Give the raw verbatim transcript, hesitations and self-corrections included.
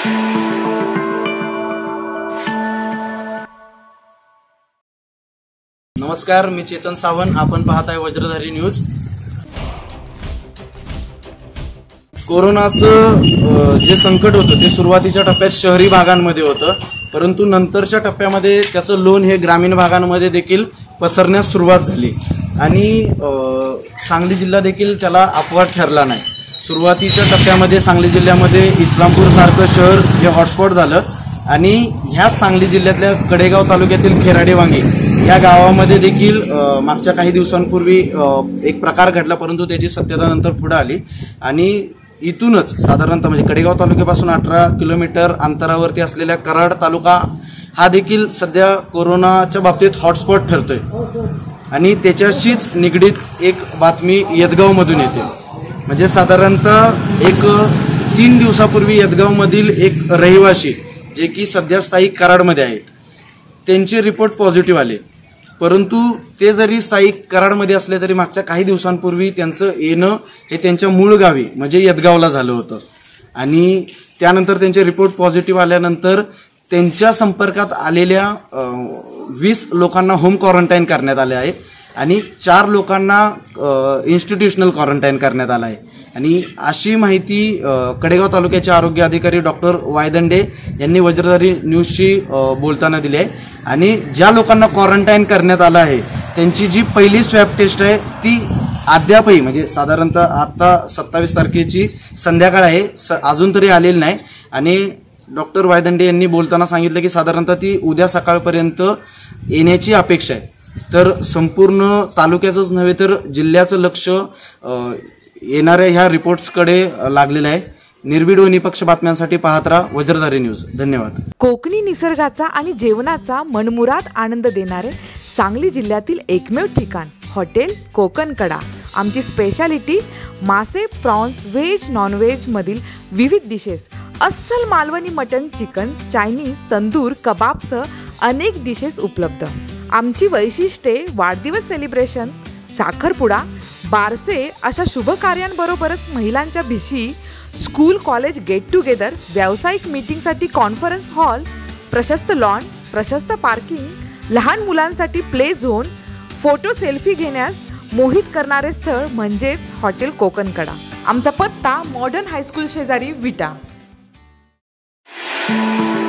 नमस्कार, मी चेतन सावंत. आपण पाहताय वज्रधारी न्यूज. कोरोनाचं जे संकट होतं ते सुरुवातीच्या टप्प्यात शहरी भागांमध्ये होतं, परंतु नंतरच्या टप्प्यामध्ये त्याचं लोण हे ग्रामीण भागांमध्ये देखील पसरण्यास सुरुवात झाली आणि सांगली जिल्हा देखील त्याला अपवाद ठरला नाही. सुरुवातीच्या टप्प्यामध्ये सांगली जिल्ह्यामध्ये इस्लामपूर सारखं शहर हे हॉटस्पॉट झालं आणि ह्याच सांगली जिल्ह्यातल्या कडेगाव तालुक्यातील खेराडेवांगी या गावामध्ये देखील मागच्या काही दिवसांपूर्वी एक प्रकार घडला, परंतु त्याची सत्यता नंतर पुढे आली आणि इथूनच साधारणतः म्हणजे कडेगाव तालुक्यापासून अठरा किलोमीटर अंतरावरती असलेल्या कराड तालुका हा देखील सध्या कोरोनाच्या बाबतीत हॉटस्पॉट ठरतोय आणि त्याच्याशीच निगडीत एक बातमी यदगावमधून येते. म्हणजे साधारणतः एक तीन दिवसापूर्वी यदगावमधील एक रहिवासी जे की सध्या स्थायिक कराडमध्ये आहेत त्यांचे रिपोर्ट पॉझिटिव्ह आले, परंतु ते जरी स्थायिक कराडमध्ये असले तरी मागच्या काही दिवसांपूर्वी त्यांचं येणं हे त्यांच्या मूळ गावी म्हणजे यदगावला झालं होतं आणि त्यानंतर त्यांचे रिपोर्ट पॉझिटिव्ह आल्यानंतर त्यांच्या संपर्कात आलेल्या वीस लोकांना होम क्वारंटाईन करण्यात आले आहे आणि चार लोकांना इन्स्टिट्यूशनल क्वारंटाईन करण्यात आलं आहे. आणि अशी माहिती कडेगाव तालुक्याचे आरोग्य अधिकारी डॉक्टर वायदंडे यांनी वज्रधारी न्यूजशी बोलताना दिली आहे. आणि ज्या लोकांना क्वारंटाईन करण्यात आलं आहे त्यांची जी पहिली स्वॅब टेस्ट आहे ती अद्यापही म्हणजे साधारणतः आता सत्तावीस तारखेची संध्याकाळ आहे, स अजून तरी आलेली नाही आणि डॉक्टर वायदंडे यांनी बोलताना सांगितलं की साधारणतः ती उद्या सकाळपर्यंत येण्याची अपेक्षा आहे. तर संपूर्ण तालुक्याचंच नव्हे तर जिल्ह्याचं लक्ष येणाऱ्या ह्या रिपोर्ट्सकडे लागलेलं आहे. निर्भीड व निपक्ष बातम्यांसाठी पाहत राहा वज्रधारी न्यूज. धन्यवाद. कोकणी निसर्गाचा आणि जेवणाचा मनमुराद आनंद देणारे सांगली जिल्ह्यातील एकमेव ठिकाण हॉटेल कोकणकडा. आमची स्पेशालिटी मासे, प्रॉन्स, व्हेज नॉनव्हेज मधील विविध डिशेस, अस्सल Malvani mutton, chicken, Chinese, tandoor, कबाबसह अनेक डिशेस उपलब्ध. आमची वैशिष्ट्ये वाढदिवस सेलिब्रेशन, साखरपुडा, बारसे अशा शुभ कार्यांबरोबरच महिलांच्या भिशी, स्कूल कॉलेज गेट टुगेदर, व्यावसायिक मीटिंगसाठी कॉन्फरन्स हॉल, प्रशस्त लॉन, प्रशस्त पार्किंग, लहान मुलांसाठी प्ले झोन, फोटो सेल्फी घेण्यास मोहित करणारे स्थळ म्हणजेच हॉटेल कोकणकडा. आमचा पत्ता मॉडर्न हायस्कूल शेजारी विटा.